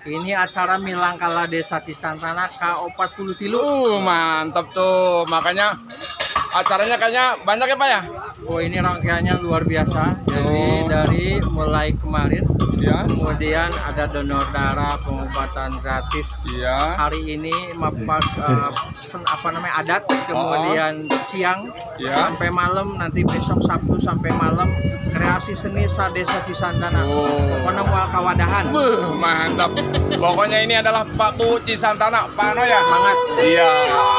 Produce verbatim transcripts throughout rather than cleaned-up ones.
Ini acara Milangkala Desa Cisantana K empat puluh tiga. Uh, mantap tuh. Makanya acaranya kayaknya banyak ya Pak ya? Oh, ini rangkaiannya luar biasa. Jadi Oh. dari mulai kemarin, Ya. kemudian ada donor darah, pengobatan gratis. Iya. Hari ini mapak uh, sen, apa namanya adat, kemudian siang Ya. sampai malam, nanti besok Sabtu sampai malam kreasi seni sa Desa Cisantana. Oh. Pokoknya mual kawadahan. Wuh, mantap. Pokoknya ini adalah Paku Cisantana, Pak Ano ya? Semangat. Iya.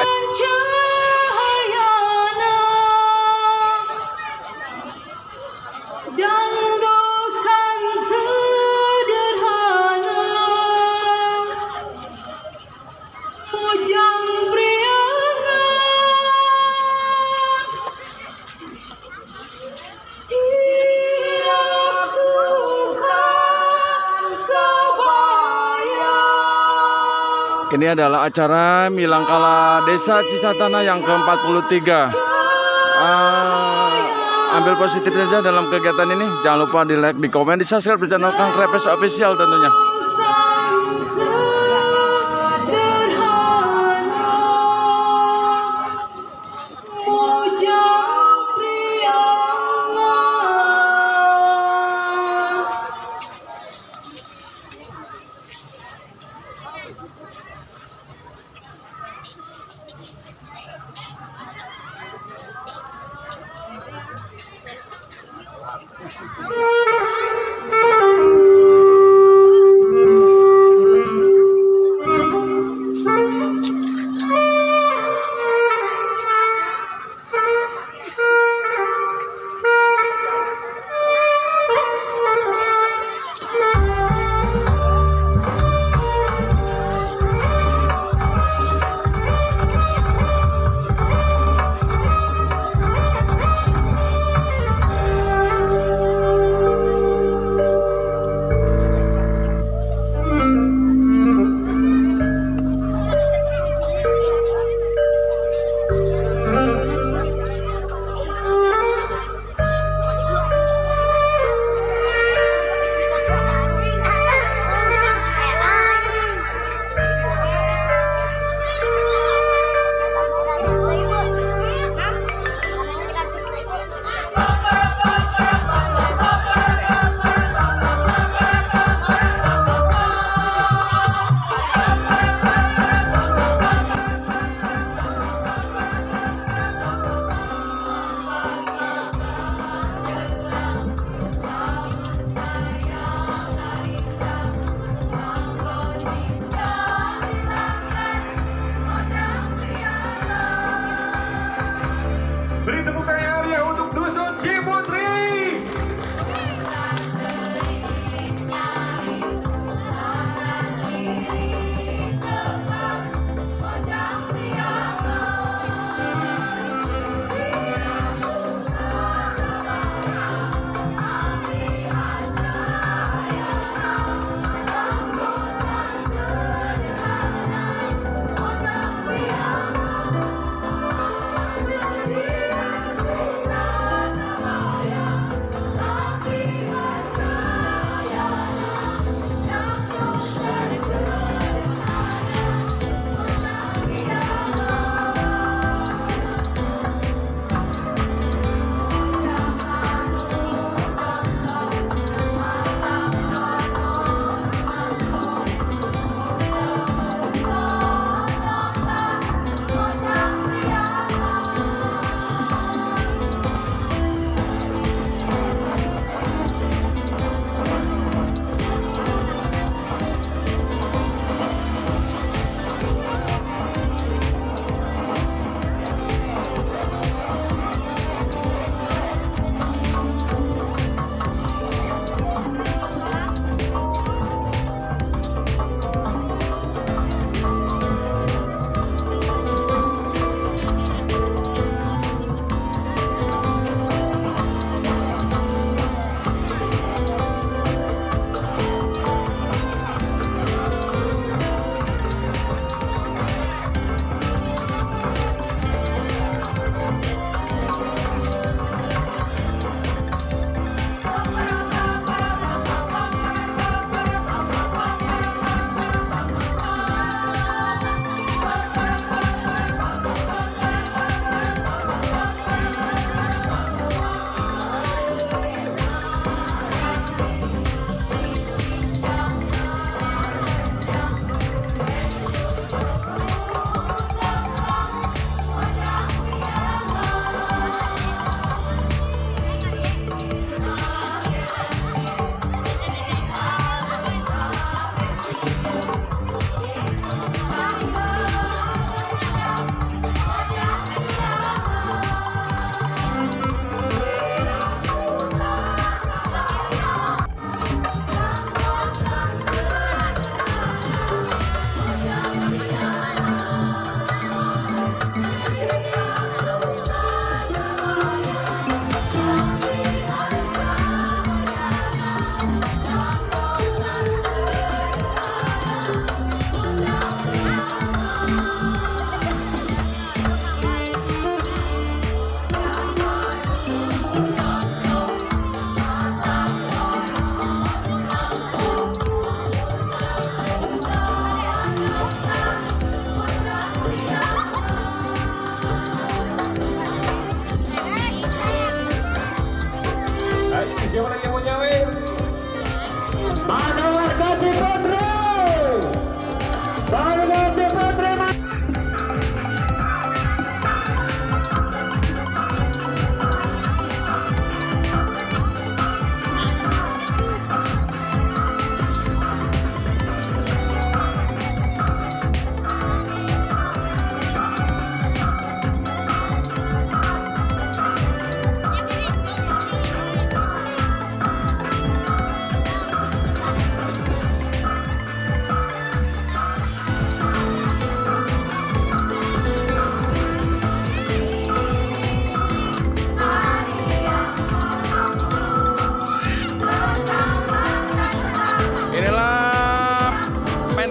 Ini adalah acara Milangkala Desa Cisantana yang ke empat puluh tiga. Uh, ambil positif saja dalam kegiatan ini. Jangan lupa di like, di komen, di subscribe di channel Kang Krepes Official tentunya.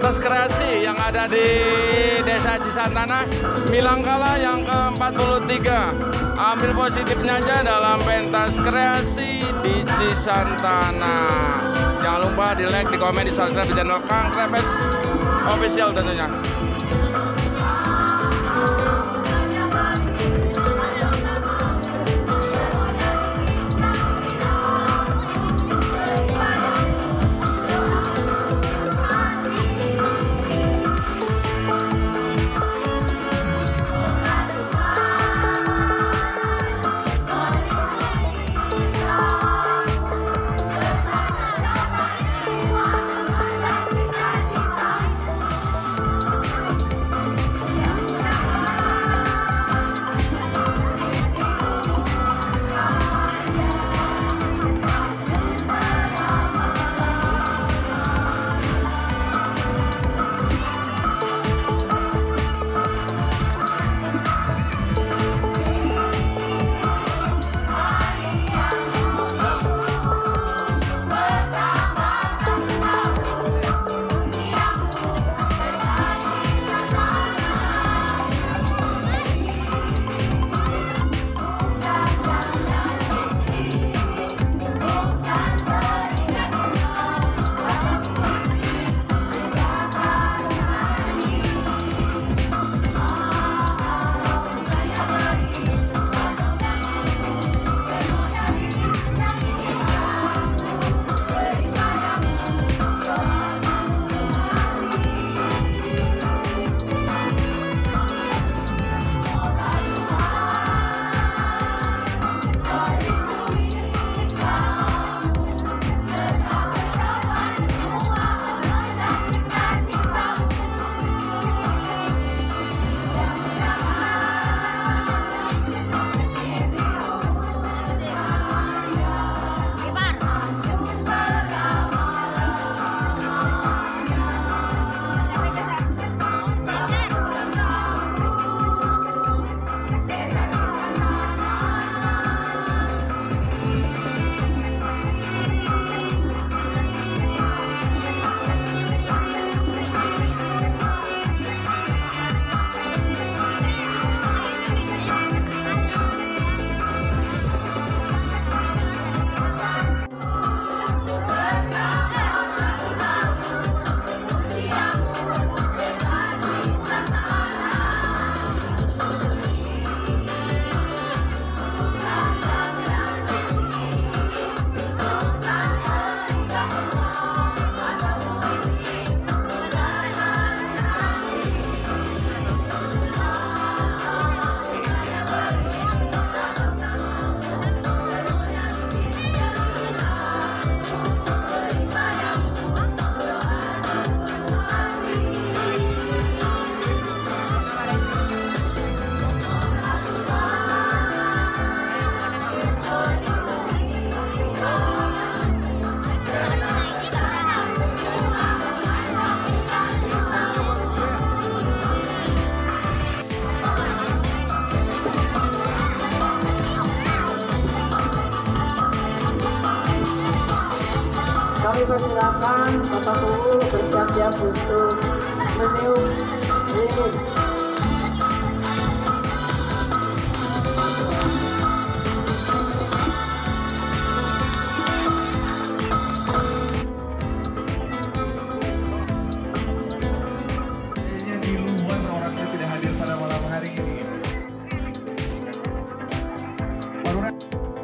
pentas kreasi yang ada di Desa Cisantana, Milangkala yang ke empat puluh tiga. Ambil positifnya aja dalam pentas kreasi di Cisantana. Jangan lupa di like, di komen, di subscribe di channel Kang Trepes Official tentunya. Kami persilakan Bapak Guru bersiap-siap untuk meniup lilin. Di luar orangnya tidak hadir pada malam hari ini. Baru